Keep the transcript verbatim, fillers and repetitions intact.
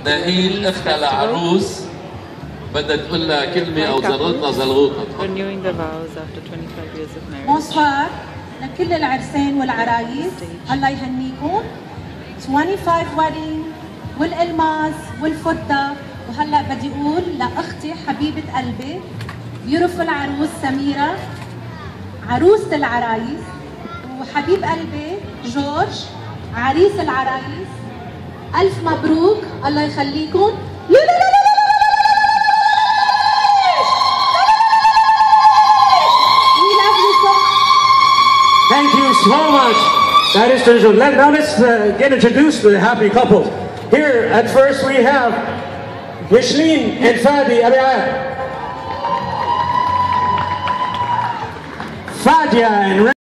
ناهيل اختها العروس بدها تقول لها كلمة أو زلغوطة زلغوطة. renewing their vows after twenty-five years of marriage. بونسوار لكل العرسان والعرايس، الله يهنيكم. خمسة وعشرين wedding والالماس والفضة. وهلا بدي اقول لاختي حبيبة قلبي بيوتيفول عروس سميرة، عروسة العرايس، وحبيب قلبي جورج عريس العرايس، ألف مبروك الله يخليكم. لا لا لا لا Thank you so much. That is the now let's uh, get introduced to the happy couple. Here at first we have Micheline and Fadi Abiyah. Fadia and